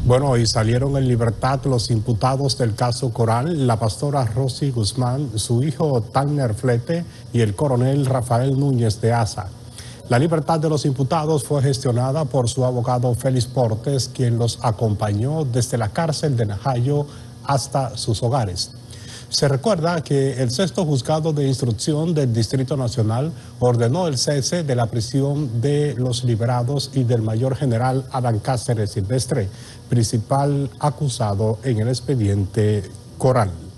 Bueno, y salieron en libertad los imputados del caso Coral, la pastora Rosy Guzmán, su hijo Tanner Flete y el coronel Rafael Núñez de Asa. La libertad de los imputados fue gestionada por su abogado Félix Portes, quien los acompañó desde la cárcel de Najayo hasta sus hogares. Se recuerda que el sexto juzgado de instrucción del Distrito Nacional ordenó el cese de la prisión de los liberados y del mayor general Adán Cáceres Silvestre, principal acusado en el expediente Coral.